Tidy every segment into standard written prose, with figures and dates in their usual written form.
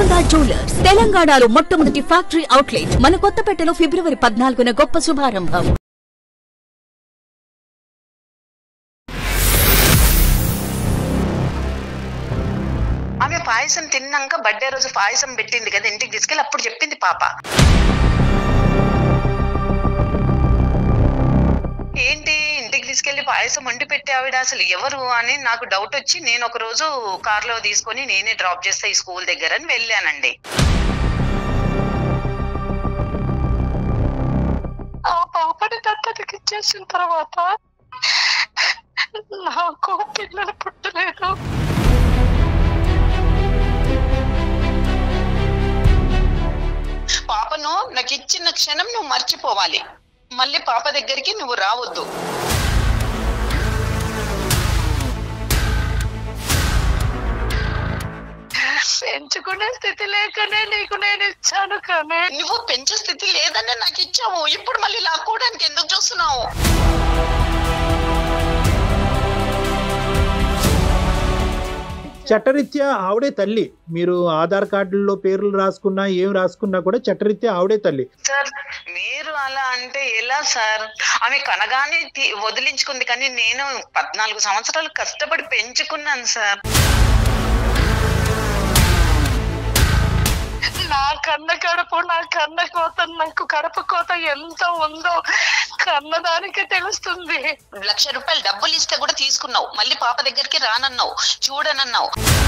Golconda jewellers తెలంగాణలో మొట్టమొదటి factory outlet మన కొత్తపేటలో ఫిబ్రవరి 14న గొప్ప శుభారంభం. ఆమె పాయసం తిన్నాక బర్త్డే రోజు పాయసం పెట్టింది కదా ఇంటికి తీసుకెళ్ళి అప్పుడు చెప్పింది పాప, ఏంటి ఇంటికి తీసుకెళ్లి పాయసం వండి పెట్టి ఆవిడ అసలు ఎవరు అని నాకు డౌట్ వచ్చి నేను ఒక రోజు కార్లో తీసుకొని నేనే డ్రాప్ చేస్తా ఈ స్కూల్ దగ్గర అని వెళ్ళానండి. ఆ పాపని దత్తతకి ఇచ్చేసిన తర్వాత నాకు పిల్లలు పుట్టలేదు. పాపను నాకు ఇచ్చిన క్షణం నువ్వు మర్చిపోవాలి, మళ్ళీ పాప దగ్గరికి నువ్వు రావద్దు. పెంచుకునే స్థితి లేకనే నీకు నేను ఇచ్చాను, కానీ నువ్వు పెంచే స్థితి లేదనే నాకు ఇచ్చావు. ఇప్పుడు మళ్ళీ లాక్కోవడానికి ఎందుకు చూస్తున్నావు? చట్టరీత్యా ఆవిడే తల్లి. మీరు ఆధార్ కార్డుల్లో పేర్లు రాసుకున్నా ఏం రాసుకున్నా కూడా చట్టరీత్యా ఆవిడే తల్లి. సార్ మీరు అలా అంటే ఎలా సార్? ఆమె కనగానే వదిలించుకుంది, కానీ నేను 14 సంవత్సరాలు కష్టపడి పెంచుకున్నాను సార్. నా కన్న కడుపు, నా కన్న కోత, నాకు కడుపు కోత ఎంత ఉందో కన్నదానికే తెలుస్తుంది. 1,00,000 రూపాయలు డబ్బులు ఇస్తే కూడా తీసుకున్నావు, మళ్ళీ పాప దగ్గరికి రానన్నావు, చూడనన్నావు.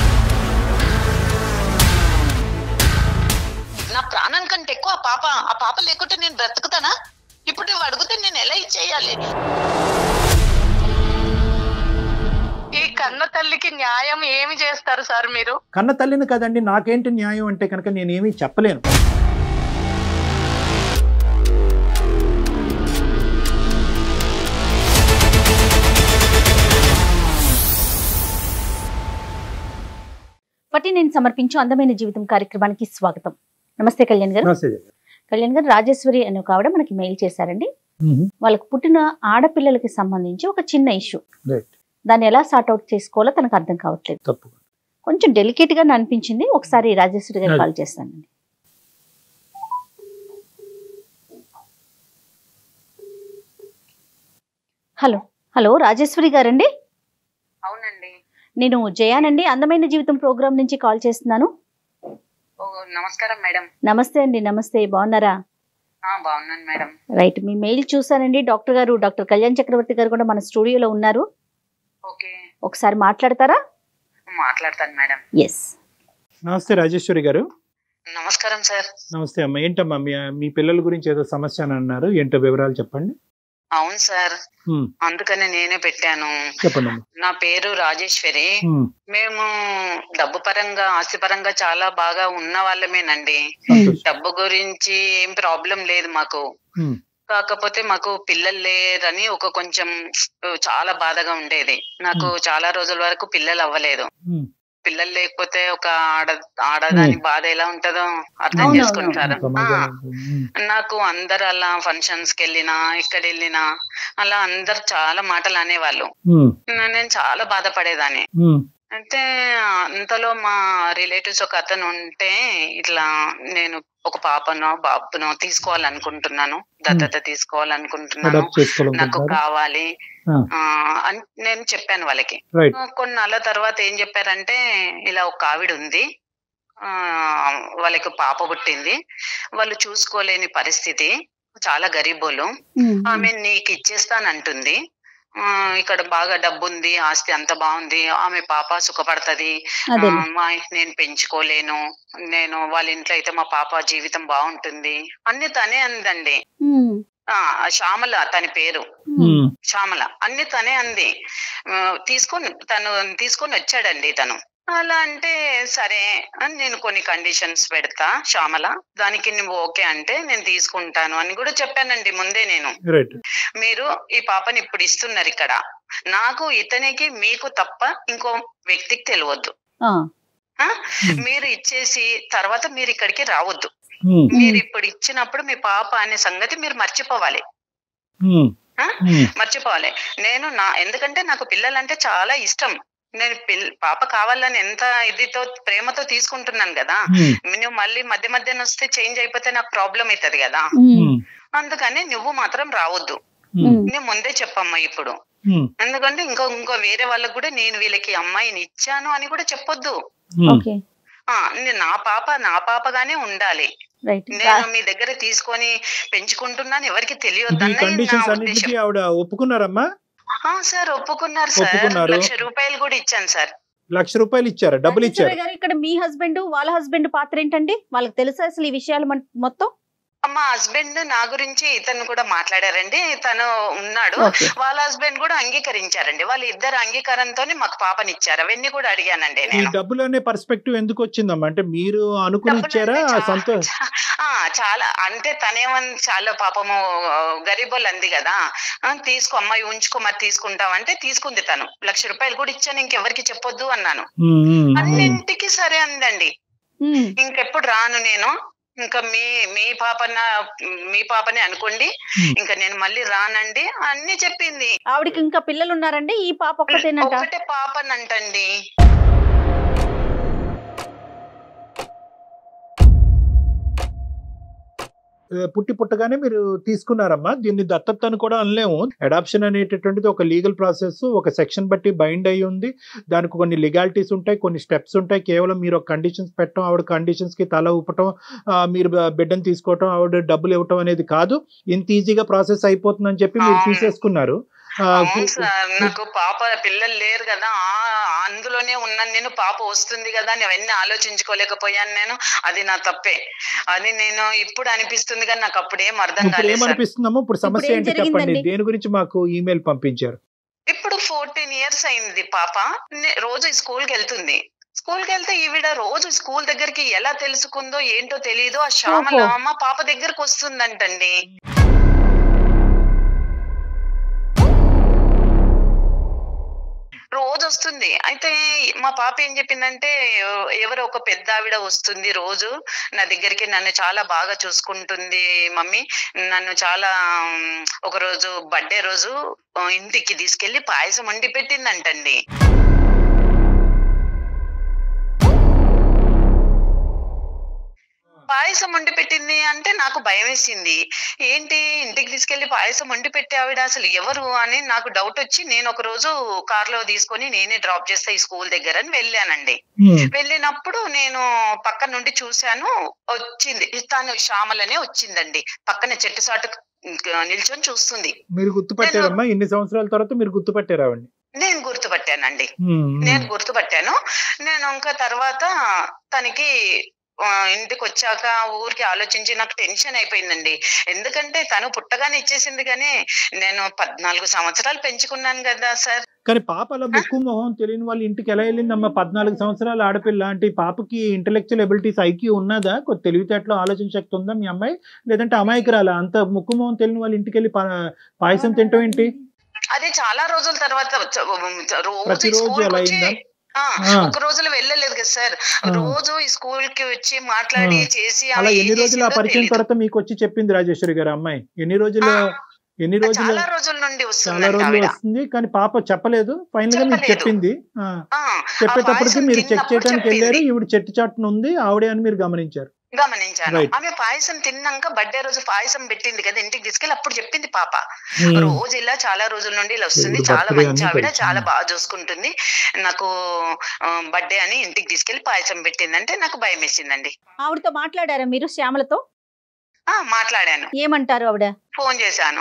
నా ప్రాణం కంటే ఎక్కువ ఆ పాప లేకుంటే నేను బ్రతుకుతానా? ఇప్పుడు నువ్వు అడిగితే నేను ఎలా ఇచ్చేయాలి? ఈ కన్న తల్లికి న్యాయం ఏమి చేస్తారు సార్ మీరు? కన్న తల్లిని కదండి, నాకేంటి న్యాయం అంటే కనుక నేనేమీ చెప్పలేను. పట్టి నేను సమర్పించు అందమైన జీవితం కార్యక్రమానికి స్వాగతం. నమస్తే కళ్యాణ్ గారు. కళ్యాణ్ గారు, రాజేశ్వరి అనే ఒక ఆవిడ మనకి మెయిల్ చేశారండి. వాళ్ళకి పుట్టిన ఆడపిల్లలకి సంబంధించి ఒక చిన్న ఇష్యూ, దాన్ని ఎలా సార్ట్ అవుట్ చేసుకోవాలో తనకు అర్థం కావట్లేదు. కొంచెం డెలికేట్ గా అనిపించింది. ఒకసారి రాజేశ్వరి గారు కాల్ చేస్తానండి. హలో హలో రాజేశ్వరి గారండి? అవునండి, నేను జయానండి, అందమైన జీవితం ప్రోగ్రామ్ నుంచి కాల్ చేస్తున్నాను. నమస్కారం మేడం. నమస్తే అండి. నమస్తే, బాగున్నారా? బాగున్నాను మేడం. రైట్, మీ మెయిల్ చూసానండి. డాక్టర్ గారు, డాక్టర్ కళ్యాణ్ చక్రవర్తి గారు కూడా మన స్టూడియోలో ఉన్నారు. ఓకే, ఒకసారి మాట్లాడతారా? మాట్లాడతాను మేడం. ఎస్. నమస్తే రాజేశ్వరి గారు. నమస్కారం సార్. నమస్తే అమ్మా. ఏంటమ్మా మీ పిల్లల గురించి ఏదో సమస్య అని అన్నారు, ఏంటో వివరాలు చెప్పండి. అవును సార్, అందుకనే నేనే పెట్టాను. చెప్పండి. నా పేరు రాజేశ్వరి. మేము డబ్బు పరంగా, ఆస్తి పరంగా చాలా బాగా ఉన్న వాళ్ళమేనండి. డబ్బు గురించి ఏం ప్రాబ్లం లేదు మాకు. కాకపోతే మాకు పిల్లలు లేరని ఒక కొంచెం చాలా బాధగా ఉండేది. నాకు చాలా రోజుల వరకు పిల్లలు అవ్వలేదు. పిల్లలు లేకపోతే ఒక ఆడదాని బాధ ఎలా ఉంటదో అర్థం చేసుకుంటారు. నాకు అందరు అలా ఫంక్షన్స్ కి వెళ్ళినా, ఇక్కడ వెళ్ళినా అలా అందరు చాలా మాటలు అనేవాళ్ళు. నేను చాలా బాధపడేదాన్ని. అయితే అంతలో మా రిలేటివ్స్ ఒక అతను ఉంటే, ఇట్లా నేను ఒక పాపనో బాబునో తీసుకోవాలనుకుంటున్నాను, దత్తత తీసుకోవాలనుకుంటున్నాను, నాకు కావాలి అని నేను చెప్పాను వాళ్ళకి. కొన్నాళ్ళ తర్వాత ఏం చెప్పారంటే, ఇలా ఒక ఆవిడ ఉంది, వాళ్ళకి పాప పుట్టింది, వాళ్ళు చూసుకోలేని పరిస్థితి, చాలా గరీబోలు, ఆమె నీకు ఇచ్చేస్తానంటుంది, ఇక్కడ బాగా డబ్బు ఉంది, ఆస్తి అంత బాగుంది, ఆమె పాప సుఖపడుతుంది, నేను పెంచుకోలేను, నేను వాళ్ళ ఇంట్లో అయితే మా పాప జీవితం బాగుంటుంది అన్ని తనే అందండి. శ్యామల తన పేరు, శ్యామల, అన్ని తనే అంది. తను తీసుకొని వచ్చాడండి తను. అలా అంటే సరే అని నేను కొన్ని కండిషన్స్ పెడతా శ్యామల, దానికి నువ్వు ఓకే అంటే నేను తీసుకుంటాను అని కూడా చెప్పానండి ముందే నేను. మీరు ఈ పాపని ఇప్పుడు ఇస్తున్నారు ఇక్కడ, నాకు ఇతనికి మీకు తప్ప ఇంకో వ్యక్తికి తెలియవద్దు, మీరు ఇచ్చేసి తర్వాత మీరు ఇక్కడికి రావద్దు, మీరు ఇప్పుడు ఇచ్చినప్పుడు మీ పాప అనే సంగతి మీరు మర్చిపోవాలి. మర్చిపోవాలి. నేను ఎందుకంటే నాకు పిల్లలంటే చాలా ఇష్టం, నేను పాప కావాలని ఎంత ఇదితో ప్రేమతో తీసుకుంటున్నాను కదా, నువ్వు మళ్ళీ మధ్య మధ్యన వస్తే చేంజ్ అయిపోతే నాకు ప్రాబ్లం అవుతుంది కదా, అందుకని నువ్వు మాత్రం రావద్దు, నేను ముందే చెప్పమ్మా ఇప్పుడు. ఎందుకంటే ఇంకో వేరే వాళ్ళకు కూడా నేను వీళ్ళకి అమ్మాయిని ఇచ్చాను అని కూడా చెప్పొద్దు. నా పాపగానే ఉండాలి, నేను మీ దగ్గర తీసుకొని పెంచుకుంటున్నాను, ఎవరికి తెలియదు. ఒప్పుకున్నారమ్మా? సార్ ఒప్పుకున్నారు సార్, ₹1,00,000 కూడా ఇచ్చాను సార్. ₹1,00,000 ఇచ్చారా? డబ్బులు ఇచ్చారు. ఇక్కడ మీ హస్బెండ్ వాళ్ళ హస్బెండ్ పాత్ర ఏంటండి? వాళ్ళకి తెలుసా అసలు ఈ విషయాలు మొత్తం? మా హస్బెండ్ నా గురించి ఇతను కూడా మాట్లాడారండి, తను ఉన్నాడు, వాళ్ళ హస్బెండ్ కూడా అంగీకరించారండి. వాళ్ళ ఇద్దరు అంగీకారంతోనే మాకు పాపనిచ్చారు. అవన్నీ కూడా అడిగానండి నేను. డబ్బులు అనే పర్స్పెక్టివ్ ఎందుకు వచ్చిందమ్మా? అంటే మీరు అనుకుని ఇచ్చారా? చాలా అంటే తనేమని చాలా పాపము గరీబోళ్ళు అంది కదా, తీసుకో అమ్మాయి ఉంచుకో మరి తీసుకుంటామంటే తీసుకుంది. తను ₹1,00,000 కూడా ఇచ్చాను, ఇంకెవరికి చెప్పొద్దు అన్నాను. అన్నింటికి సరే అందండి. ఇంకెప్పుడు రాను నేను, ఇంకా మీ పాపనే అనుకోండి, ఇంకా నేను మళ్ళీ రానండి అన్ని చెప్పింది. ఆవిడకి ఇంకా పిల్లలు ఉన్నారండి? ఈ పాప ఒకటే పాపనంటండి. పుట్టగానే మీరు తీసుకున్నారమ్మా, దీన్ని దత్తతను కూడా అనలేము. అడాప్షన్ అనేటటువంటిది ఒక లీగల్ ప్రాసెస్, ఒక సెక్షన్ బట్టి బైండ్ అయ్యి ఉంది. దానికి కొన్ని లీగాలిటీస్ ఉంటాయి, కొన్ని స్టెప్స్ ఉంటాయి. కేవలం మీరు ఒక కండిషన్స్ పెట్టడం, ఆవిడ కండిషన్స్ కి తల ఊపటం, మీరు బిడ్డను తీసుకోవటం, ఆవిడ డబ్బులు ఇవ్వటం అనేది కాదు. ఇంత ఈజీగా ప్రాసెస్ అయిపోతుందని చెప్పి మీరు తీసేసుకున్నారు. నాకు పాప పిల్లలు లేరు కదా, అందులోనే ఉన్నాను నేను. పాప వస్తుంది కదా అని అవన్నీ ఆలోచించుకోలేకపోయాను నేను. అది నా తప్పే, అది నేను ఇప్పుడు అనిపిస్తుంది కానీ నాకు అప్పుడేం అర్థం కాలేదు. ఏమనిపిస్తుందమ్మా ఇప్పుడు? సమస్య ఏంటి చెప్పండి, దేని గురించి మాకు ఈమెయిల్ పంపించారు? ఇప్పుడు 14 years అయింది పాప, రోజు స్కూల్కి వెళ్తుంది. స్కూల్కి వెళ్తే ఈవిడ రోజు స్కూల్ దగ్గరికి ఎలా తెలుసుకుందో ఏంటో తెలియదు, ఆ శ్యామలమ్మ పాప దగ్గరకు వస్తుందంటండి. రోజు వస్తుంది. అయితే మా పాప ఏం చెప్పిందంటే, ఎవరో ఒక పెద్ద ఆవిడ వస్తుంది రోజు నా దగ్గరికి, నన్ను చాలా బాగా చూసుకుంటుంది మమ్మీ, నన్ను చాలా ఒక రోజు బర్త్డే రోజు ఇంటికి తీసుకెళ్లి పాయసం వండి పెట్టిందంటండి. పాయసం వండి పెట్టింది అంటే నాకు భయం వేసింది. ఏంటి ఇంటికి తీసుకెళ్లి పాయసం వండి పెట్టే ఆవిడ అసలు ఎవరు అని నాకు డౌట్ వచ్చి, నేను ఒక రోజు కార్లో తీసుకొని నేనే డ్రాప్ చేస్తా ఈ స్కూల్ దగ్గర అని వెళ్ళానండి. వెళ్ళినప్పుడు నేను పక్క నుండి చూశాను, వచ్చింది తను శ్యామలనే వచ్చిందండి. పక్కన చెట్టు సాటు నిల్చొని చూస్తుంది. మీరు గుర్తుపట్టారమ్మా? ఇన్ని సంవత్సరాల తర్వాత మీరు గుర్తుపట్టారా? నేను గుర్తుపట్టానండి, నేను గుర్తుపట్టాను. నేను ఇంకా తర్వాత తనకి ఇంటికి వచ్చాక ఊరికి ఆలోచించి నాకు టెన్షన్ అయిపోయిందండి. ఎందుకంటే తను పుట్టగానే ఇచ్చేసింది, కానీ నేను 14 సంవత్సరాలు పెంచుకున్నాను కదా సార్. కానీ పాప అలా ముక్కు మొహం తెలియని వాళ్ళ ఇంటికి ఎలా వెళ్ళిందమ్మా? 14 సంవత్సరాల ఆడపిల్ల అంటే పాపకి ఇంటెలెక్చువల్ ఎబిలిటీస్ ఐక్యూ ఉన్నదా? కొద్ది తెలివితేటలో ఆలోచన శక్తి ఉందా మీ అమ్మాయి? లేదంటే అమాయకురాలా? అంత ముక్కు మొహం తెలియని వాళ్ళ ఇంటికి వెళ్ళి పాయసం తింటాం ఏంటి? అది చాలా రోజుల తర్వాత ప్రతిరోజు అలా అయిందా? ఒక రోజులో వెళ్ళలేదు కదా సార్, రోజు ఈ స్కూల్ కి వచ్చి మాట్లాడి చేసి. అలా ఎన్ని రోజులు ఆ పరిచయం తర్వాత మీకు వచ్చి చెప్పింది రాజేశ్వరి గారు అమ్మాయి? ఎన్ని రోజులు? చాలా రోజుల నుండి వస్తుంది కానీ పాప చెప్పలేదు. ఫైనల్ గా మీకు చెప్పింది. చెప్పేటప్పటికి మీరు చెక్ చేయడానికి వెళ్ళారు, ఈవిడ చెట్టు చాటున ఉంది ఆవిడే అని మీరు గమనించారు. ఆమె పాయసం తిన్నాక బర్త్డే రోజు పాయసం పెట్టింది కదా ఇంటికి తీసుకెళ్ళి, అప్పుడు చెప్పింది పాప రోజు ఇలా చాలా రోజుల నుండి ఇలా వస్తుంది, చాలా మంచి ఆవిడ, చాలా బాగా చూసుకుంటుంది, నాకు బర్త్డే అని ఇంటికి తీసుకెళ్లి పాయసం పెట్టింది అంటే నాకు భయం వేసిందండి. ఆవిడతో మాట్లాడారా మీరు? శ్యామలతో మాట్లాడాను. ఏమంటారు ఆవిడ? ఫోన్ చేశాను,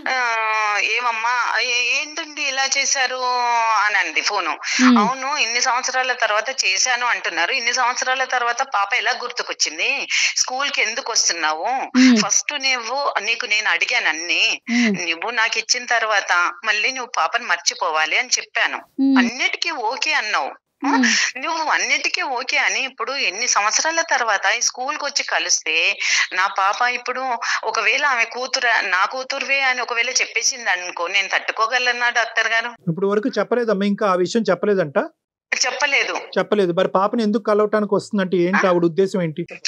ఏమమ్మా ఏంటండి ఇలా చేశారు అని అంది ఫోను. అవును, ఇన్ని సంవత్సరాల తర్వాత చేశాను అంటున్నారు, ఇన్ని సంవత్సరాల తర్వాత పాప ఎలా గుర్తుకొచ్చింది, స్కూల్ కి ఎందుకు వస్తున్నావు, ఫస్ట్ నీకు నేను అడిగాను అన్ని, నువ్వు నాకు ఇచ్చిన తర్వాత మళ్ళీ నువ్వు పాపని మర్చిపోవాలి అని చెప్పాను, అన్నిటికీ ఓకే అన్నావు, నువ్వు అన్నిటికీ ఓకే అని ఇప్పుడు ఎన్ని సంవత్సరాల తర్వాత ఈ స్కూల్ కి వచ్చి కలిస్తే నా పాప ఇప్పుడు ఒకవేళ ఆమె నా కూతురువే అని ఒకవేళ చెప్పేసింది అనుకో, నేను తట్టుకోగలనా డాక్టర్ గారు? ఇప్పుడు వరకు చెప్పలేదమ్మా, ఇంకా ఆ విషయం చెప్పలేదంట? చెప్పలేదు. మరి పాపని ఎందుకు కలవటానికి వస్తుందంటే ఏంటి ఆవిడ ఉద్దేశం ఏంటి?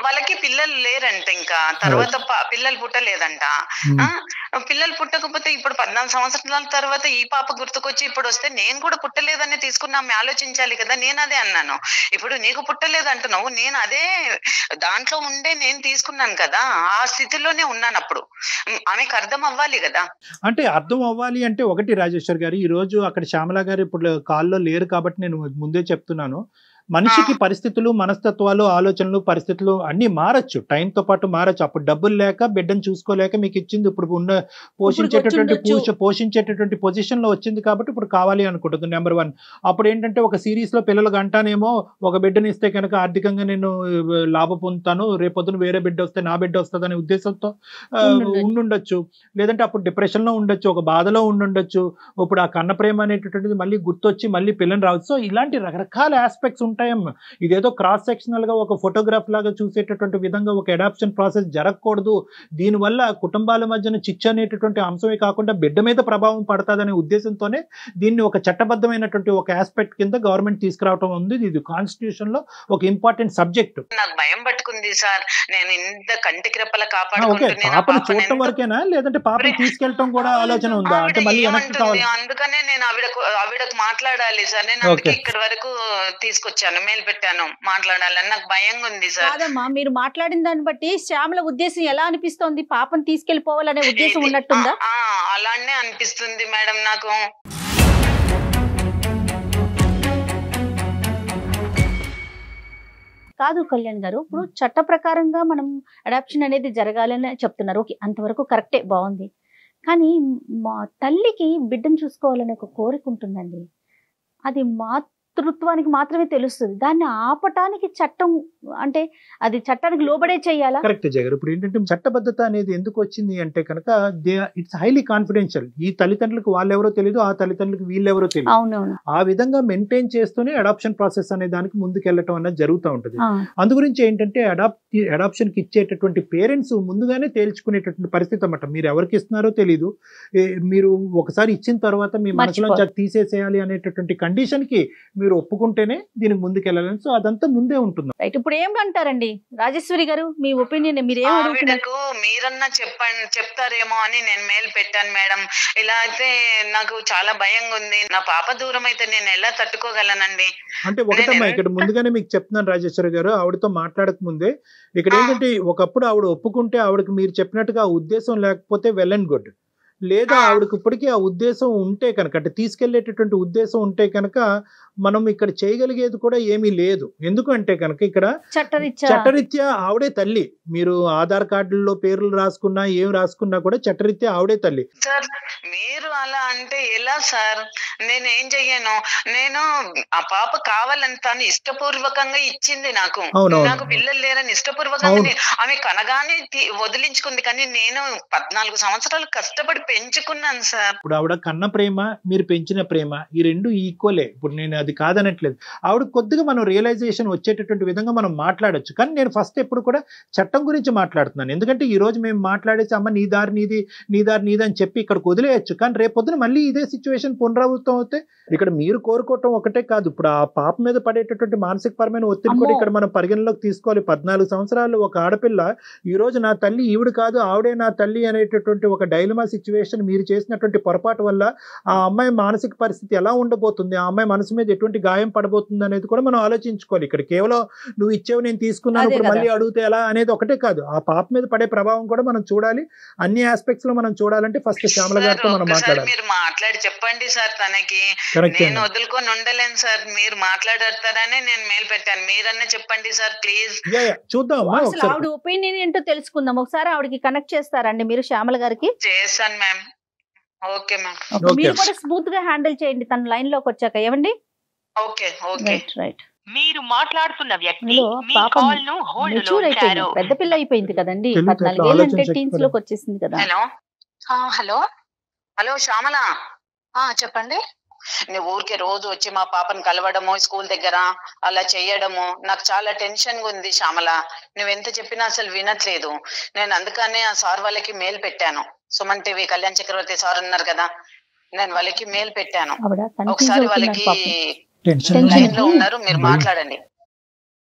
వాళ్ళకి పిల్లలు లేరంట, ఇంకా తర్వాత పిల్లలు పుట్టలేదంట. పిల్లలు పుట్టకపోతే ఇప్పుడు 14 సంవత్సరాల తర్వాత ఈ పాప గుర్తుకొచ్చి ఇప్పుడు వస్తే నేను కూడా పుట్టలేదని తీసుకున్నాము, ఆలోచించాలి కదా. నేను అదే అన్నాను, ఇప్పుడు నీకు పుట్టలేదు అంటున్నావు, నేను అదే దాంట్లో ఉండే నేను తీసుకున్నాను కదా, ఆ స్థితిలోనే ఉన్నాను. అప్పుడు ఆమెకు అర్థం అవ్వాలి కదా. అంటే అర్థం అవ్వాలి అంటే ఒకటి రాజేశ్వర్ గారు, ఈ రోజు అక్కడ శ్యామల గారు ఇప్పుడు కాల్లో లేరు కాబట్టి నేను ముందే చెప్తున్నాను, మనిషికి పరిస్థితులు, మనస్తత్వాలు, ఆలోచనలు, పరిస్థితులు అన్ని మారచ్చు, టైంతో పాటు మారచ్చు. అప్పుడు డబ్బులు లేక బిడ్డను చూసుకోలేక మీకు ఇచ్చింది, ఇప్పుడు ఉన్న పోషించేటటువంటి పొజిషన్ లో వచ్చింది కాబట్టి ఇప్పుడు కావాలి అనుకుంటుంది. నెంబర్ 1. అప్పుడు ఏంటంటే ఒక సిరీస్ లో పిల్లలు గంటానేమో ఒక బిడ్డని ఇస్తే కనుక ఆర్థికంగా నేను లాభం పొందుతాను, రేపొద్దున వేరే బిడ్డ వస్తే నా బిడ్డ వస్తుంది అనే ఉద్దేశంతో ఉండుండొచ్చు. లేదంటే అప్పుడు డిప్రెషన్ లో ఉండొచ్చు, ఒక బాధలో ఉండుండొచ్చు. ఇప్పుడు ఆ కన్న ప్రేమ అనేటటువంటిది మళ్ళీ గుర్తొచ్చి మళ్ళీ పిల్లని రావచ్చు. సో ఇలాంటి రకరకాల ఆస్పెక్ట్స్ ఉంటాయమ్మా. ఇదేదో క్రాస్ సెక్షనల్ గా ఒక ఫోటోగ్రాఫ్ లాగా చూసేటటువంటి విధంగా ఒక అడాప్షన్ ప్రాసెస్ జరగకూడదు. దీనివల్ల కుటుంబాల మధ్యన చిచ్చు అనేటటువంటి అంశమే కాకుండా బిడ్డ మీద ప్రభావం పడుతుందనే ఉద్దేశంతోనే దీన్ని ఒక చట్టబద్ధమైనటువంటి ఒక ఆస్పెక్ట్ కింద గవర్నమెంట్ తీసుకురావడం ఉంది. ఇది కాన్స్టిట్యూషన్ లో ఒక ఇంపార్టెంట్ సబ్జెక్ట్. నాకు భయం పట్టుకుంది సార్, నేను ఇంత కంటికి రెప్పలా కాపాడుకుంటున్నాను. పాపను చూడటం వరకేనా, లేదంటే పాపని తీసుకెళ్ళటం కూడా ఆలోచన ఉందా? అంటే మళ్ళీ అందుకనే నేను ఆవిడకు మాట్లాడాలి సార్, నేను అందుకే ఇక్కడ వరకు తీసుకొచ్చాను, మెయిల్ పెట్టాను, మాట్లాడాలని నాకు భయంగా ఉంది సార్. కాదమ్మా, మీరు మాట్లాడిన దాన్ని బట్టి శ్యామల ఉద్దేశం ఎలా అనిపిస్తోంది? పాపను తీసుకెళ్లిపోవాలనే ఉద్దేశం ఉన్నట్టుందా? అలానే అనిపిస్తుంది మేడం నాకు. కాదు కళ్యాణ్ గారు, ఇప్పుడు చట్ట ప్రకారంగా మనం అడాప్షన్ అనేది జరగాలని చెప్తున్నారు. ఓకే, అంతవరకు కరెక్టే, బాగుంది. కానీ మా తల్లికి బిడ్డను చూసుకోవాలనే ఒక కోరిక ఉంటుందండి, అది మాతృత్వానికి మాత్రమే తెలుస్తుంది. దాన్ని ఆపటానికి చట్టం అంటే అది చట్టానికి లోబడే చేయాలా? కరెక్ట్ జగర్. ఇప్పుడు ఏంటంటే చట్టబద్ధత అనేది ఎందుకు వచ్చింది అంటే కనుక ఇట్స్ హైలీ కాన్ఫిడెన్షియల్. ఈ తల్లిదండ్రులకు వాళ్ళెవరో తెలియదు, ఆ తల్లిదండ్రులకు వీళ్ళెవరో తెలియదు. అవునవును. ఆ విధంగా మెయింటైన్ చేస్తూనే అడాప్షన్ ప్రాసెస్ అనే దానికి ముందుకెళ్ళటం అనేది జరుగుతూ ఉంటుంది. అందు గురించి ఏంటంటే అడాప్షన్ కి ఇచ్చేటటువంటి పేరెంట్స్ ముందుగానే తేల్చుకునేటటువంటి పరిస్థితి అన్నమాట. మీరు ఎవరికి ఇస్తున్నారో తెలియదు, మీరు ఒకసారి ఇచ్చిన తర్వాత మీ మనసులో తీసేసేయాలి అనేటటువంటి కండిషన్ కి మీరు ఒప్పుకుంటేనే దీనికి ముందుకెళ్ళాలని. సో అదంతా ముందే ఉంటుంది. ఇప్పుడు ఏమంటారండి రాజేశ్వరి గారు, మీ ఒపీనియన్ మీరు ఆవిడకు మీరన్నా చెప్తారేమో అని నేను మెయిల్ పెట్టాను మేడం. ఇలా అయితే నాకు చాలా భయంగా ఉంది, నా పాప దూరం అయితే నేను ఎలా తట్టుకోగలనండి? అంటే ఒకటమ్మా, ఇక్కడ ముందుగానే మీకు చెప్తున్నాను రాజేశ్వరి గారు, ఆవిడతో మాట్లాడక ముందే ఇక్కడ ఏంటంటే ఒకప్పుడు ఆవిడ ఒప్పుకుంటే ఆవిడకి మీరు చెప్పినట్టుగా ఉద్దేశం లేకపోతే వెల్ అండ్ గుడ్, లేదా ఆవిడకి ఇప్పటికీ ఆ ఉద్దేశం ఉంటే కనుక, అంటే తీసుకెళ్లేటటువంటి ఉద్దేశం ఉంటే కనుక మనం ఇక్కడ చేయగలిగేది కూడా ఏమీ లేదు. ఎందుకంటే కనుక ఇక్కడ చట్టరీత్యా ఆవిడే తల్లి. మీరు ఆధార్ కార్డుల్లో పేర్లు రాసుకున్నా ఏం రాసుకున్నా కూడా చట్టరీత్యా ఆవిడే తల్లి. సార్ మీరు అలా అంటే ఎలా సార్? నేను ఏం చెయ్యను? నేను ఆ పాప కావాలని తను ఇష్టపూర్వకంగా ఇచ్చింది నాకు. నాకు పిల్లలు లేరని ఇష్టపూర్వకంగా ఆమె కనగానే వదిలించుకుంది. కానీ నేను 14 సంవత్సరాలు కష్టపడి పెంచుకున్నాను సార్. ఇప్పుడు ఆవిడ కన్న ప్రేమ, మీరు పెంచిన ప్రేమ, ఈ రెండు ఈక్వలే. ఇప్పుడు నేను అది కాదనట్లేదు. ఆవిడ కొద్దిగా మనం రియలైజేషన్ వచ్చేటటువంటి విధంగా మనం మాట్లాడొచ్చు. కానీ నేను ఫస్ట్ ఎప్పుడు కూడా చట్టం గురించి మాట్లాడుతున్నాను. ఎందుకంటే ఈ రోజు మేము మాట్లాడేసి అమ్మ నీ దారి నీది, నీ దారి నీది అని చెప్పి ఇక్కడ వదిలేయచ్చు. కానీ రేపొద్దున మళ్ళీ ఇదే సిచ్యువేషన్ పునరావృతం అవుతే ఇక్కడ మీరు కోరుకోవటం ఒకటే కాదు, ఇప్పుడు ఆ పాప మీద పడేటటువంటి మానసికపరమైన ఒత్తిడి కూడా ఇక్కడ మనం పరిగణలోకి తీసుకోవాలి. 14 సంవత్సరాలు ఒక ఆడపిల్ల ఈ రోజు నా తల్లి ఈవిడ కాదు ఆవిడే నా తల్లి అనేటటువంటి ఒక డైలమా సిచ్యువేషన్, మీరు చేసినటువంటి పొరపాటు వల్ల ఆ అమ్మాయి మానసిక పరిస్థితి ఎలా ఉండబోతుంది, ఆ అమ్మాయి మనసు మీద ఎటువంటి గాయం పడబోతుంది అనేది కూడా మనం ఆలోచించుకోవాలి. ఇక్కడ కేవలం నువ్వు ఇచ్చేవు నేను తీసుకున్నాను ఇప్పుడు మళ్ళీ అడిగితే ఎలా అనేది ఒకటే కాదు, ఆ పాప మీద పడే ప్రభావం కూడా మనం చూడాలి. అన్ని ఆస్పెక్ట్స్ లో మనం చూడాలంటే ఫస్ట్ శ్యామల గారితో మనం మాట్లాడాలి. మీరు మాట్లాడి చెప్పండి సార్ తనకి, నేను వదులుకొని ఉండలేను సార్. మీరు మాట్లాడతారని నేను మెయిల్ పెట్టాను, మీరన్నా చెప్పండి సార్ ప్లీజ్. చూద్దాం ఆవిడ ఒపీనియన్ ఏంటో తెలుసుకుందాం. ఒకసారి ఆవిడకి కనెక్ట్ చేస్తారండి మీరు శ్యామల గారికి? చేస్తాను మ్యామ్. Okay ma'am. మీరు కూడా స్మూత్ గా హ్యాండిల్ చేయండి తన లైన్ లోకి వచ్చాక. ఏమండి? Okay okay right. మీరు మాట్లాడుతున్న వ్యక్తి మెచ్యూర్ అయిపోయింది, పెద్ద పిల్ల అయిపోయింది కదండి, 14 ఏళ్ళు అంటే టీన్స్ లోకి వచ్చేసింది కదా. హలో హలో హలో శ్యామల, చెప్పండి. నువ్వు ఊరికే రోజు వచ్చి మా పాపను కలవడము, స్కూల్ దగ్గర అలా చేయడము నాకు చాలా టెన్షన్ గా ఉంది శ్యామల. నువ్వెంత చెప్పినా అసలు వినట్లేదు. నేను అందుకనే ఆ సార్ వాళ్ళకి మెయిల్ పెట్టాను. సుమన్ టీవీ కళ్యాణ్ చక్రవర్తి సార్ ఉన్నారు కదా, నేను వాళ్ళకి మెయిల్ పెట్టాను. ఒకసారి వాళ్ళకి లైన్ లో ఉన్నారు, మీరు మాట్లాడండి.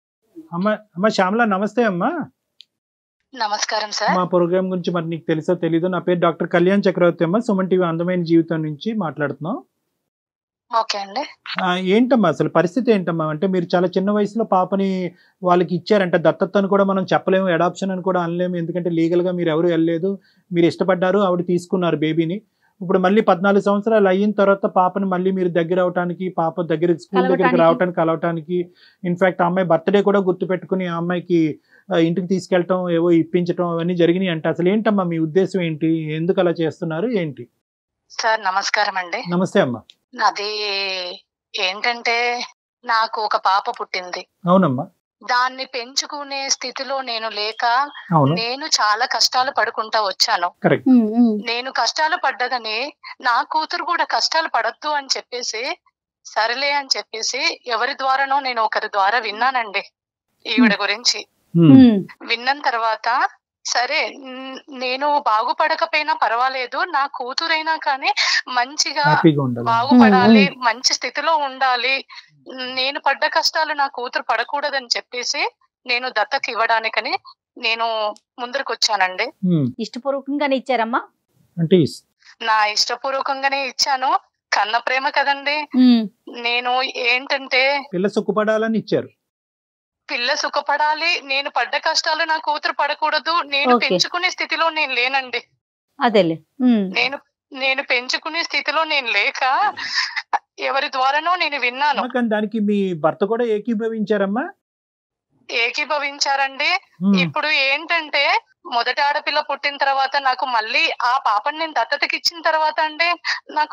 అమ్మ శ్యామల నమస్తే అమ్మా. నమస్కారం సార్. మా ప్రోగ్రామ్ గురించి మరి నీకు తెలుసో తెలీదు, నా పేరు డాక్టర్ కళ్యాణ్ చక్రవర్తి అమ్మ, సుమన్ టీవీ అందమైన జీవితం నుంచి మాట్లాడుతున్నాం. ఓకే అండి. ఏంటమ్మా అసలు పరిస్థితి ఏంటమ్మా? అంటే మీరు చాలా చిన్న వయసులో పాపని వాళ్ళకి ఇచ్చారంటే దత్తత అని కూడా మనం చెప్పలేము, అడాప్షన్ అని కూడా అనలేము, ఎందుకంటే లీగల్ గా మీరు ఎవరు వెళ్ళలేదు, మీరు ఇష్టపడ్డారు, ఆవిడ తీసుకున్నారు బేబీని. ఇప్పుడు మళ్ళీ 14 సంవత్సరాలు అయిన తర్వాత పాపని మళ్ళీ మీరు దగ్గర అవటానికి, పాప దగ్గర స్కూల్ దగ్గరికి రావటానికి, కలవటానికి, ఇన్ఫాక్ట్ ఆ అమ్మాయి బర్త్డే కూడా గుర్తు పెట్టుకుని ఆ అమ్మాయికి ఇంటికి తీసుకెళ్ళటం, ఏవో ఇప్పించటం అవన్నీ జరిగినాయి అంటే అసలు ఏంటమ్మా మీ ఉద్దేశం ఏంటి? ఎందుకు అలా చేస్తున్నారు ఏంటి? సార్ నమస్కారం అండి. నమస్తే అమ్మా. అది ఏంటంటే నాకు ఒక పాప పుట్టింది. అవునమ్మా. దాన్ని పెంచుకునే స్థితిలో నేను లేక అవును. నేను చాలా కష్టాలు పడుకుంటా వచ్చాను. కరెక్ట్. నేను కష్టాలు పడ్డదని నా కూతురు కూడా కష్టాలు పడద్దు అని చెప్పేసి సరేలే అని చెప్పేసి ఎవరి ద్వారానో నేను ఒకరి ద్వారా విన్నానండి ఈవిడ గురించి. విన్న తర్వాత సరే నేను బాగుపడకపోయినా పర్వాలేదు, నా కూతురైనా కానీ మంచిగా బాగుపడాలి, మంచి స్థితిలో ఉండాలి, నేను పడ్డ కష్టాలు నా కూతురు పడకూడదని చెప్పేసి నేను దత్తకి ఇవ్వడానికని నేను ముందరకు వచ్చానండి. ఇష్టపూర్వకంగానే ఇచ్చారమ్మా? అంటే నా ఇష్టపూర్వకంగానే ఇచ్చాను. కన్న ప్రేమ కదండి. నేను ఏంటంటే పిల్ల సుఖపడాలని ఇచ్చారు. పిల్ల సుఖపడాలి, నేను పడ్డ కష్టాలు నా కూతురు పడకూడదు, నేను పెంచుకునే స్థితిలో నేను లేనండి. అదేలే. నేను పెంచుకునే స్థితిలో నేను లేక ఎవరి ద్వారానో నేను విన్నాను. దానికి మీ భర్త కూడా ఏకీభవించారమ్మా? ఏకీభవించారండి. ఇప్పుడు ఏంటంటే మొదటి ఆడపిల్ల పుట్టిన తర్వాత నాకు మళ్ళీ ఆ పాపని నేను దత్తతకి ఇచ్చిన తర్వాత అండి నాకు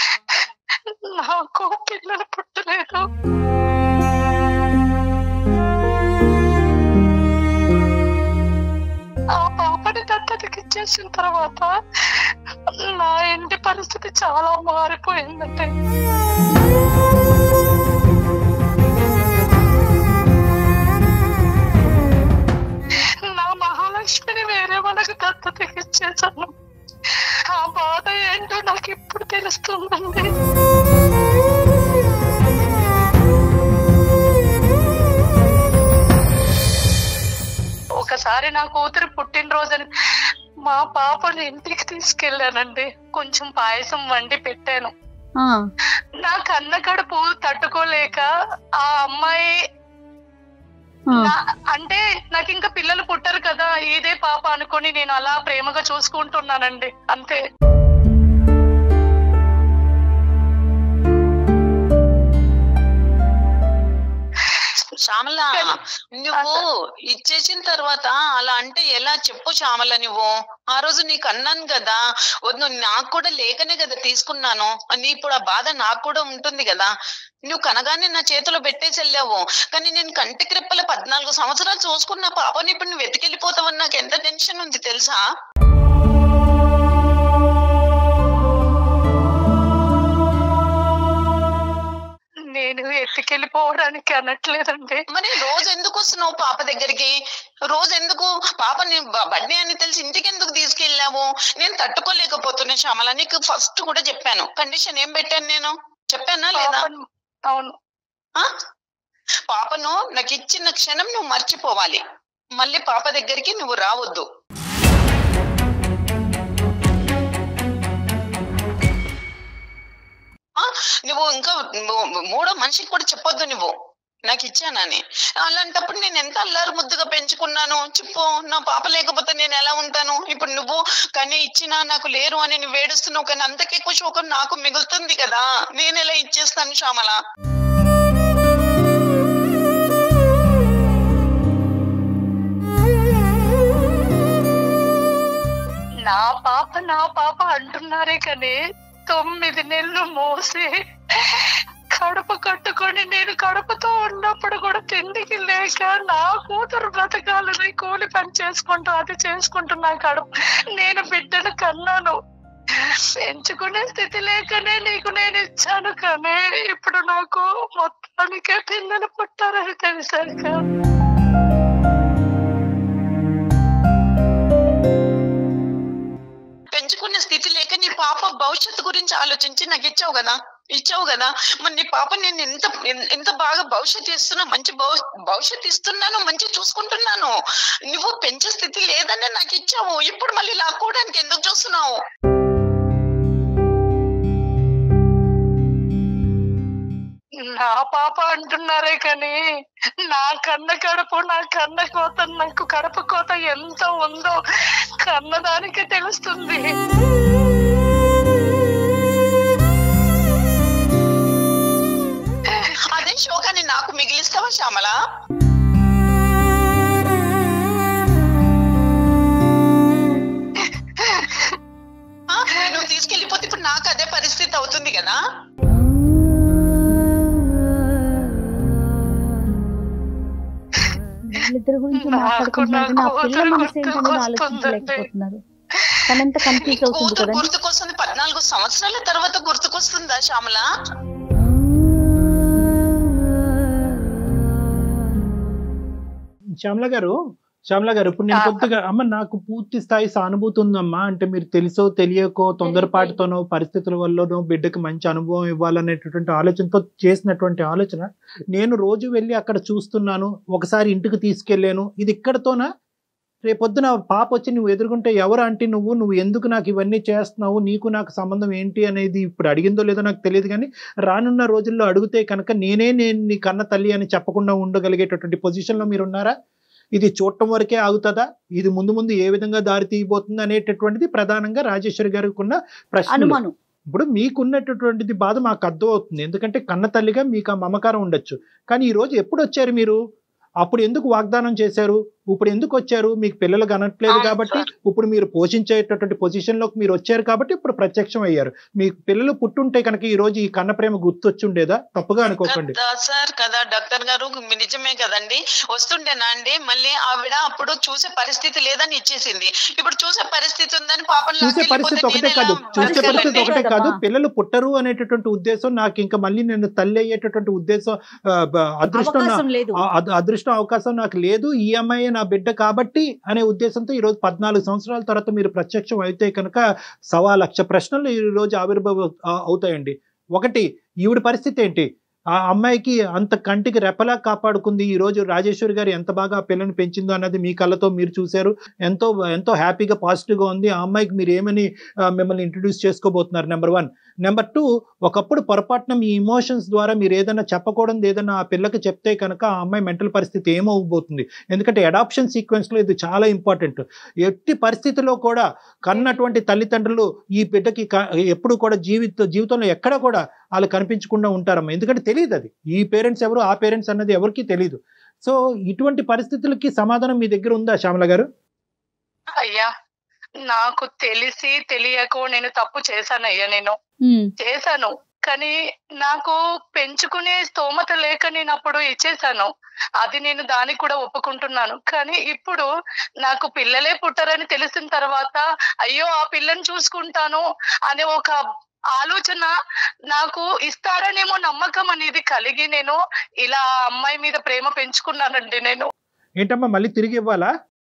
పిల్లలు పుట్టలేదు. ఆ పాపని దత్తతకి ఇచ్చేసిన తర్వాత నా ఇంటి పరిస్థితి చాలా మారిపోయిందంటే నా మహాలక్ష్మిని వేరే వాళ్ళకి దత్తతకి ఇచ్చేసాను. ఆ బాధ ఏంటో నాకు ఇప్పుడు తెలుస్తుందండి. ఒకసారి నా కూతురు పుట్టినరోజని మా పాపని ఇంటికి తీసుకెళ్లానండి. కొంచెం పాయసం వండి పెట్టాను. నా కన్న కడుపు తట్టుకోలేక ఆ అమ్మాయి అంటే నాకు ఇంకా పిల్లలు పుట్టరు కదా, ఇదే పాప అనుకొని నేను అలా ప్రేమగా చూసుకుంటున్నానండి అంతే. శ్యామల నువ్వు ఇచ్చేసిన తర్వాత అలా అంటే ఎలా చెప్పు శ్యామల? నువ్వు ఆ రోజు నీకు అన్నాను కదా, వద్దు నాకు కూడా లేకనే కదా తీసుకున్నాను అని. ఇప్పుడు ఆ బాధ నాకు కూడా ఉంటుంది కదా. నువ్వు కనగానే నా చేతిలో పెట్టేసి వెళ్ళావు, కానీ నేను కంటికి రెప్పల 14 సంవత్సరాలు చూసుకున్న పాపని ఇప్పుడు నువ్వు వెతికెళ్ళిపోతావని నాకు ఎంత టెన్షన్ ఉంది తెలుసా? నేను ఎత్తుకెళ్ళిపోవడానికి అనట్లేదండి. మరి రోజు ఎందుకు వస్తున్నావు పాప దగ్గరికి? రోజు ఎందుకు పాపని బర్త్డే అని తెలిసి ఇంటికి ఎందుకు తీసుకెళ్ళావు? నేను తట్టుకోలేకపోతున్నా శ్యామల. నీకు ఫస్ట్ కూడా చెప్పాను, కండిషన్ ఏం పెట్టాను నేను చెప్పానా లేదా? అవును. పాపను నాకు ఇచ్చిన క్షణం నువ్వు మర్చిపోవాలి, మళ్ళీ పాప దగ్గరికి నువ్వు రావద్దు. నువ్వు ఇంకా మూడో మనిషికి కూడా చెప్పొద్దు నువ్వు నాకు ఇచ్చానని. అలాంటప్పుడు నేను ఎంత అల్లారు ముద్దుగా పెంచుకున్నాను చెప్పు. నా పాప లేకపోతే నేను ఎలా ఉంటాను? ఇప్పుడు నువ్వు కానీ ఇచ్చినా నాకు లేరు అని నువ్వు ఏడుస్తున్నావు, కానీ అంతకెక్కువ శోకం నాకు మిగులుతుంది కదా. నేను ఎలా ఇచ్చేస్తాను శ్యామల? నా పాప అంటున్నారే కానీ 9 నెలలు మోసి కడుపు కట్టుకొని నేను కడుపుతో ఉన్నప్పుడు కూడా తిండికి లేక నా కూతురు బ్రతకాలని కూలి పని చేసుకుంటూ అది చేసుకుంటూ నా కడుపు నేను బిడ్డను కన్నాను. పెంచుకునే స్థితి లేకనే నీకు నేను ఇచ్చాను, కానీ ఇప్పుడు నాకు మొత్తానికే పిల్లలు పుట్టారని తెలిసాక పెంచుకునే స్థితి లేక నీ పాప భవిష్యత్తు గురించి ఆలోచించి నాకు ఇచ్చావు కదా. మరి నీ పాప నేను ఎంత బాగా భవిష్యత్తు ఇస్తున్నా, మంచి భవిష్యత్తు ఇస్తున్నాను, మంచి చూసుకుంటున్నాను. నువ్వు పెంచే స్థితి లేదని నాకు ఇచ్చావు, ఇప్పుడు మళ్ళీ లాక్కోవడానికి ఎందుకు చూస్తున్నావు? నా పాప అంటున్నారే కానీ నా కన్న కడుపు, నా కన్న కోత, నాకు కడుపు కోత ఎంత ఉందో కన్నదానికి తెలుస్తుంది. అదే శోకాన్ని నాకు మిగిలిస్తావా శ్యామల? నువ్వు తీసుకెళ్ళిపోతే ఇప్పుడు నాకు అదే పరిస్థితి అవుతుంది కదా. వాళ్ళిద్దరి గురించి మాట్లాడుకుంటున్నారు, నా పిల్ల మనసు ఏంటనేది ఆలోచించలేకపోతున్నారు. తనంత కన్ఫ్యూజ్ అవుతుంది కదా. గుర్తుకొస్తుంది, 14 సంవత్సరాల తర్వాత గుర్తుకొస్తుందా శ్యామల? శ్యామల గారు ఇప్పుడు నేను కొద్దిగా అమ్మ నాకు పూర్తి స్థాయి సానుభూతి ఉందమ్మా. అంటే మీరు తెలుసో తెలియకో తొందరపాటుతోనో పరిస్థితుల వల్లనో బిడ్డకి మంచి అనుభవం ఇవ్వాలనేటటువంటి ఆలోచనతో చేసినటువంటి ఆలోచన. నేను రోజు వెళ్ళి అక్కడ చూస్తున్నాను, ఒకసారి ఇంటికి తీసుకెళ్ళాను. ఇది ఇక్కడతోనా? రేపొద్దున పాప వచ్చి నువ్వు ఎదుర్కొంటే ఎవరు అంటే నువ్వు ఎందుకు నాకు ఇవన్నీ చేస్తున్నావు, నీకు నాకు సంబంధం ఏంటి అనేది ఇప్పుడు అడిగిందో లేదో నాకు తెలియదు, కానీ రానున్న రోజుల్లో అడిగితే కనుక నేను నీ కన్న తల్లి అని చెప్పకుండా ఉండగలిగేటటువంటి పొజిషన్లో మీరు ఉన్నారా? ఇది చూడటం వరకే ఆగుతుందా? ఇది ముందు ఏ విధంగా దారి తీయబోతుంది అనేటటువంటిది ప్రధానంగా రాజేశ్వరి గారికి ఉన్న ప్రశ్న. ఇప్పుడు మీకున్నటువంటిది బాధ మాకు అర్థం అవుతుంది, ఎందుకంటే కన్న తల్లిగా మీకు ఆ మమకారం ఉండొచ్చు. కానీ ఈ రోజు ఎప్పుడు వచ్చారు మీరు? అప్పుడు ఎందుకు వాగ్దానం చేశారు? ఇప్పుడు ఎందుకు వచ్చారు? మీకు పిల్లలు కనట్లేదు కాబట్టి ఇప్పుడు మీరు పోషించేటటువంటి పొజిషన్లోకి మీరు వచ్చారు కాబట్టి ఇప్పుడు ప్రత్యక్షం అయ్యారు. మీకు పిల్లలు పుట్టుంటే కనుక ఈ రోజు ఈ కన్న ప్రేమ గుర్తొచ్చి ఉండేదా? తప్పుగా అనుకోకండి సార్. కదా డాక్టర్ గారు, నిజమే కదండి. వస్తుండేనా అండి? మళ్ళీ ఆవిడ అప్పుడు చూసే పరిస్థితి లేదని ఇచ్చేసింది, ఇప్పుడు చూసే పరిస్థితి ఉందని పాపం చూసే పరిస్థితి ఒకటే కాదు, పిల్లలు పుట్టరు అనేటటువంటి ఉద్దేశం నాకు, ఇంకా మళ్ళీ నేను తల్లి అయ్యేటటువంటి ఉద్దేశం, అదృష్టం అవకాశం నాకు లేదు. ఈ అమ్మాయి నా బిడ్డ కాబట్టి అనే ఉద్దేశంతో ఈరోజు 14 సంవత్సరాల తర్వాత మీరు ప్రత్యక్షం అయితే కనుక 1,00,000 ప్రశ్నలు ఈ రోజు ఆవిర్భావం అవుతాయండి. ఒకటి, ఈవిడ పరిస్థితి ఏంటి? ఆ అమ్మాయికి అంత కంటికి రెప్పలా కాపాడుకుంది. ఈ రోజు రాజేశ్వరి గారు ఎంత బాగా ఆ పిల్లని పెంచిందో అన్నది మీ కళ్ళతో మీరు చూశారు. ఎంతో హ్యాపీగా పాజిటివ్గా ఉంది. ఆ అమ్మాయికి మీరు ఏమని మిమ్మల్ని ఇంట్రడ్యూస్ చేసుకోబోతున్నారు? నెంబర్ 1. నెంబర్ 2, ఒకప్పుడు పొరపాటున మీ ఇమోషన్స్ ద్వారా మీరు ఏదైనా చెప్పకూడదు ఏదైనా ఆ పిల్లకి చెప్తే కనుక ఆ అమ్మాయి మెంటల్ పరిస్థితి ఏమవబోతుంది? ఎందుకంటే అడాప్షన్ సీక్వెన్స్లో ఇది చాలా ఇంపార్టెంట్. ఎట్టి పరిస్థితిలో కూడా కన్నటువంటి తల్లిదండ్రులు ఈ బిడ్డకి ఎప్పుడు కూడా జీవితంలో ఎక్కడ కూడా వాళ్ళు కనిపించకుండా ఉంటారమ్మా. ఎందుకంటే తెలియదు అది, ఈ పేరెంట్స్ ఎవరు ఆ పేరెంట్స్ అన్నది ఎవరికి తెలియదు. సో ఇటువంటి పరిస్థితులకి సమాధానం మీ దగ్గర ఉందా శ్యామల గారు? అయ్యా, నాకు తెలిసి తెలియకో నేను తప్పు చేశానయ్యా. నేను చేశాను, కానీ నాకు పెంచుకునే స్తోమత లేక నేను అప్పుడు ఇచ్చేసాను. అది నేను దానికి కూడా ఒప్పుకుంటున్నాను. కానీ ఇప్పుడు నాకు పిల్లలే పుట్టరని తెలిసిన తర్వాత అయ్యో ఆ పిల్లని చూసుకుంటాను అనే ఒక ఆలోచన నాకు ఇస్తాడనేమో నమ్మకం అనేది కలిగి నేను ఇలా అమ్మాయి మీద ప్రేమ పెంచుకున్నానండి. నేను ఏంటమ్మా మళ్ళీ తిరిగి ఇవ్వాలా?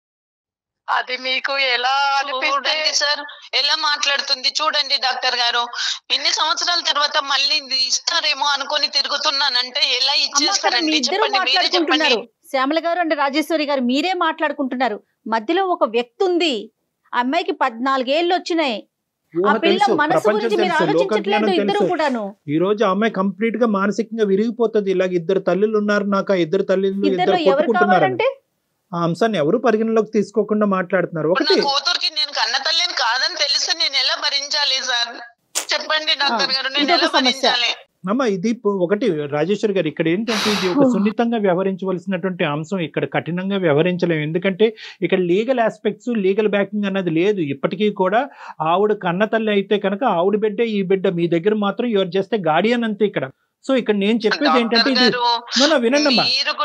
అది మీకు ఎలా అనిపిస్తే సార్, ఎలా మాట్లాడుతుంది చూడండి డాక్టర్ గారు. ఇన్ని సంవత్సరాల తర్వాత మళ్ళీ ఇస్తారేమో అనుకొని తిరుగుతున్నానంటే ఎలా ఇచ్చేస్తారండి? చెప్పండి. శ్యామల గారు అంటే రాజేశ్వరి గారు మీరే మాట్లాడుకుంటున్నారు. మధ్యలో ఒక వ్యక్తి ఉంది, అమ్మాయికి 14 ఏళ్ళు వచ్చినాయి. ఆ పిల్ల మనసు గురించి మీరు ఆలోచించట్లేదు ఇద్దరు కూడాను. ఈ రోజు అమ్మాయి కంప్లీట్ గా మానసికంగా విరిగిపోతుంది. ఇలాగ 2 తల్లులు ఉన్నారు నాకు, ఆ 2 తల్లులు ఎవరు కావాలంటే ఆ అంశాన్ని ఎవరు పరిగణలోకి తీసుకోకుండా మాట్లాడుతున్నారు. ఒకటి, కూతురికి నేను కన్న తల్లిని కాదని తెలిసి నేను ఎలా భరించాలి సార్? చెప్పండి డాక్టర్ గారు, నేను ఎలా భరించాలి? అమ్మ ఇది ఒకటి రాజేశ్వరి గారు, ఇక్కడ ఏంటంటే ఇది ఒక సున్నితంగా వ్యవహరించవలసినటువంటి అంశం. ఇక్కడ కఠినంగా వ్యవహరించలేము, ఎందుకంటే ఇక్కడ లీగల్ ఆస్పెక్ట్స్, లీగల్ బ్యాకింగ్ అన్నది లేదు. ఇప్పటికీ కూడా ఆవిడ కన్న తల్లి అయితే కనుక ఆవిడ బిడ్డ ఈ బిడ్డ, మీ దగ్గర మాత్రం యువర్ జస్ట్ ఏ గార్డియన్ అంతే ఇక్కడ. సో ఇక్కడ నేను చెప్పేది ఏంటంటే ఇది వినండమ్మా,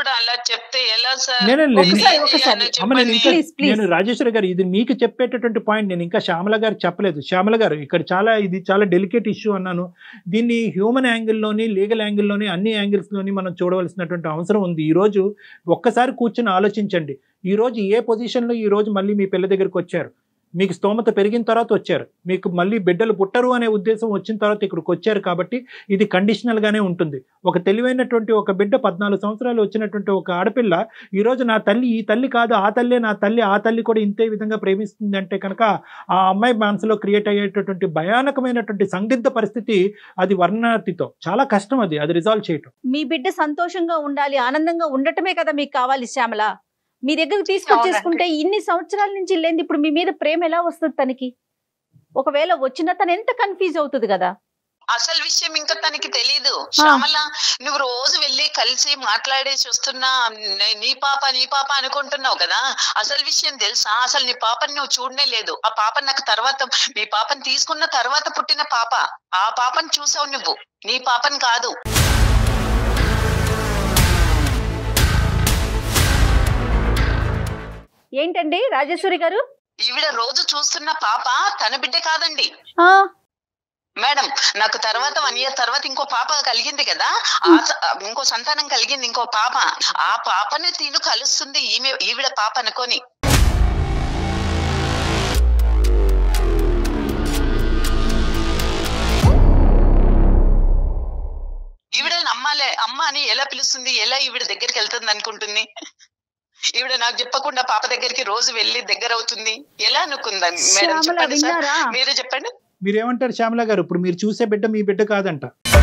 నేను రాజేశ్వరి గారు ఇది మీకు చెప్పేటటువంటి పాయింట్ నేను ఇంకా శ్యామల గారు చెప్పలేదు. శ్యామల గారు ఇక్కడ ఇది చాలా డెలికేట్ ఇష్యూ అన్నాను. దీన్ని హ్యూమన్ యాంగిల్లోని, లీగల్ యాంగిల్లోని, అన్ని యాంగిల్స్లోని మనం చూడవలసినటువంటి అవసరం ఉంది. ఈ రోజు ఒక్కసారి కూర్చొని ఆలోచించండి. ఈ రోజు ఏ పొజిషన్లో ఈ రోజు మళ్ళీ మీ పిల్ల దగ్గరికి వచ్చారు? మీకు స్తోమత పెరిగిన తర్వాత వచ్చారు, మీకు మళ్ళీ బిడ్డలు పుట్టరు అనే ఉద్దేశం వచ్చిన తర్వాత ఇక్కడికి వచ్చారు. కాబట్టి ఇది కండిషనల్ గానే ఉంటుంది. ఒక తెలివైనటువంటి ఒక బిడ్డ 14 సంవత్సరాలు వచ్చినటువంటి ఒక ఆడపిల్ల ఈరోజు నా తల్లి ఈ తల్లి కాదు, ఆ తల్లే నా తల్లి, ఆ తల్లి కూడా ఇంతే విధంగా ప్రేమిస్తుంది అంటే కనుక ఆ అమ్మాయి మనసులో క్రియేట్ అయ్యేటటువంటి భయానకమైనటువంటి సందిగ్ధ పరిస్థితి అది వర్ణాతితో చాలా కష్టం అది రిజాల్వ్ చేయటం. మీ బిడ్డ సంతోషంగా ఉండాలి, ఆనందంగా ఉండటమే కదా మీకు కావాలి శ్యామల. మీ దగ్గరకు తీసుకొచ్చేసుకుంటే ఇన్ని సంవత్సరాల నుంచి లేని ఇప్పుడు మీ మీద ప్రేమ ఎలా వస్తుంది తనకి? ఒకవేళ వచ్చినా తను ఎంత కన్ఫ్యూజ్ అవుతుంది కదా. అసలు విషయం ఇంకా తనకి తెలీదు. శ్యామల, నువ్వు రోజు వెళ్ళి కలిసి మాట్లాడేసి వస్తున్నా, నీ పాప అనుకుంటున్నావు కదా. అసలు విషయం తెలుసా? అసలు నీ పాపని నువ్వు చూడనే లేదు. ఆ పాప నాకు తర్వాత, మీ పాపని తీసుకున్న తర్వాత పుట్టిన పాప. ఆ పాపని చూసావు నువ్వు, నీ పాపని కాదు. ఏంటండి రాజేశ్వరి గారు? ఈవిడ రోజు చూస్తున్న పాప తన బిడ్డ కాదండి మేడం. నాకు తర్వాత 1 year తర్వాత ఇంకో పాప కలిగింది కదా, ఇంకో సంతానం కలిగింది, ఇంకో పాప. ఆ పాపని తిను కలుస్తుంది ఈవిడ పాప అనుకోని. ఈవిడ నమ్మాలే, అమ్మ అని ఎలా పిలుస్తుంది, ఎలా ఈవిడ దగ్గరికి వెళ్తుంది అనుకుంటుంది? ఈవిడ నాకు చెప్పకుండా పాప దగ్గరికి రోజు వెళ్ళి దగ్గర అవుతుంది ఎలా అనుకుందా మేడం? చెప్పండి సార్, మీరే చెప్పండి. మీరేమంటారు శ్యామల గారు? ఇప్పుడు మీరు చూసే బిడ్డ మీ బిడ్డ కాదంట.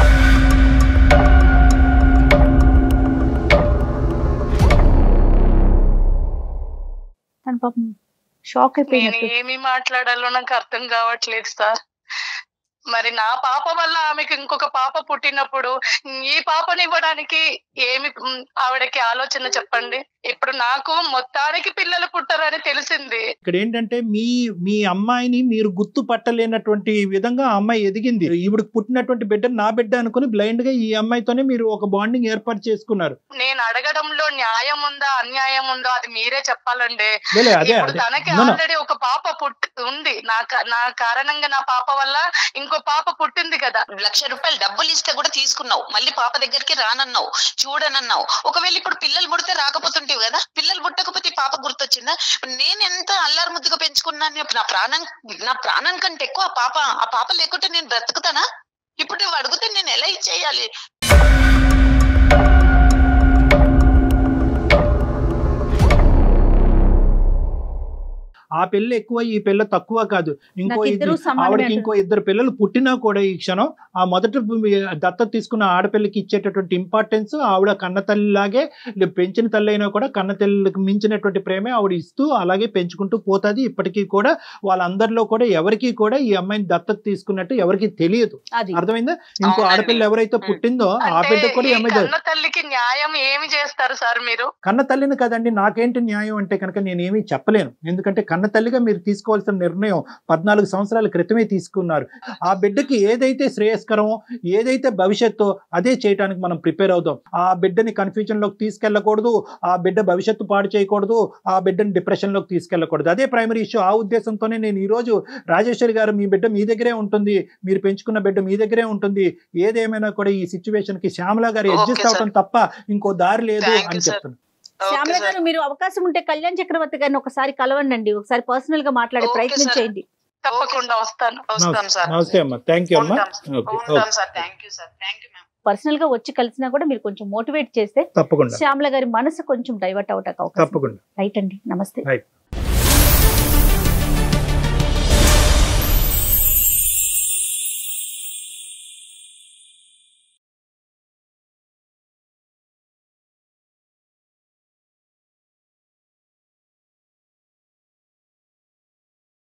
షాక్ అయిపోయింది. ఏమి మాట్లాడాలో నాకు అర్థం కావట్లేదు సార్. మరి నా పాప వల్ల ఆమెకు ఇంకొక పాప పుట్టినప్పుడు ఈ పాపని ఇవ్వడానికి ఏమి ఆవిడకి ఆలోచన చెప్పండి. ఇప్పుడు నాకు మొత్తానికి పిల్లలు పుట్టరని తెలిసింది. ఇక్కడ ఏంటంటే మీ అమ్మాయిని మీరు గుర్తు పట్టలేనటువంటి విధంగా ఆ అమ్మాయి ఎదిగింది. ఈవిడకి పుట్టినటువంటి బిడ్డ నా బిడ్డ అనుకుని బ్లైండ్ గా ఈ అమ్మాయితోనే మీరు ఒక బాండింగ్ ఏర్పాటు చేసుకున్నారు. నేను అడగడంలో న్యాయం ఉందా అన్యాయం ఉందో అది మీరే చెప్పాలండి. తనకి ఆల్రెడీ ఒక పాప ఉంది, నా కారణంగా నా పాప వల్ల ఇంకో పాప పుట్టింది కదా. 1,00,000 రూపాయలు డబ్బులు ఇస్తే కూడా తీసుకున్నావు, మళ్ళీ పాప దగ్గరికి రానన్నావు, చూడనన్నావు. ఒకవేళ ఇప్పుడు పిల్లలు పుడితే రాకపోతుంటేవి కదా, పిల్లలు పుట్టకపోతే పాప గుర్తొచ్చిందా? నేను ఎంత అల్లారు ముద్దుగా పెంచుకున్నాను, నా ప్రాణం కంటే ఎక్కువ ఆ పాప లేకుంటే నేను బ్రతుకుతానా? ఇప్పుడు నువ్వు అడిగితే నేను ఎలా ఇచ్చేయాలి? ఆ పిల్ల ఎక్కువ ఈ పిల్ల తక్కువ కాదు. ఆవిడకి ఇంకో 2 పిల్లలు పుట్టినా కూడా ఈ క్షణం ఆ మొదట దత్తత తీసుకున్న ఆడపిల్లకి ఇచ్చేటటువంటి ఇంపార్టెన్స్ ఆవిడ కన్న తల్లిలాగే, పెంచిన తల్లి అయినా కూడా కన్న తల్లికి మించినటువంటి ప్రేమే ఆవిడ ఇస్తూ అలాగే పెంచుకుంటూ పోతుంది. ఇప్పటికీ కూడా వాళ్ళందరిలో కూడా ఎవరికి కూడా ఈ అమ్మాయిని దత్తత తీసుకున్నట్టు ఎవరికి తెలియదు. అర్థమైందా? ఇంకో ఆడపిల్ల ఎవరైతే పుట్టిందో ఆ బిడ్డ కూడా ఈ అమ్మాయి. కన్న తల్లికి న్యాయం ఏమి చేస్తారు సార్ మీరు? కన్న తల్లిని కదండి, నాకేంటి న్యాయం అంటే కనుక నేనేమీ చెప్పలేను. ఎందుకంటే కన్న తల్లిగా మీరు తీసుకోవాల్సిన నిర్ణయం 14 సంవత్సరాల క్రితమే తీసుకున్నారు. ఆ బిడ్డకి ఏదైతే శ్రేయస్కరమో, ఏదైతే భవిష్యత్తు అదే చేయడానికి మనం ప్రిపేర్ అవుదాం. ఆ బిడ్డని కన్ఫ్యూజన్ లోకి తీసుకెళ్ళకూడదు, ఆ బిడ్డ భవిష్యత్తు పాడు చేయకూడదు, ఆ బిడ్డని డిప్రెషన్ లోకి తీసుకెళ్ళకూడదు. అదే ప్రైమరీ ఇష్యూ. ఆ ఉద్దేశంతోనే నేను ఈ రోజు రాజేశ్వరి గారు, మీ బిడ్డ మీ దగ్గరే ఉంటుంది, మీరు పెంచుకున్న బిడ్డ మీ దగ్గరే ఉంటుంది, ఏదేమైనా కూడా ఈ సిచ్యువేషన్ కి శ్యామల గారు అడ్జస్ట్ అవడం తప్ప ఇంకో దారి లేదు అని చెప్తున్నాను. శ్యామల గారు, మీరు అవకాశం ఉంటే కళ్యాణ్ చక్రవర్తి గారిని ఒకసారి కలవండి, ఒకసారి పర్సనల్ గా మాట్లాడే ప్రయత్నం చేయండి. తప్పకుండా వస్తాను. నమస్తే అమ్మా, థ్యాంక్ యూ అమ్మా. పర్సనల్ గా వచ్చి కలిసినా కూడా మీరు కొంచెం మోటివేట్ చేస్తే తప్పకుండా శ్యామల గారి మనసు కొంచెం డైవర్ట్ అవటానికి అవకాశం. తప్పకుండా. రైట్ అండి, నమస్తే.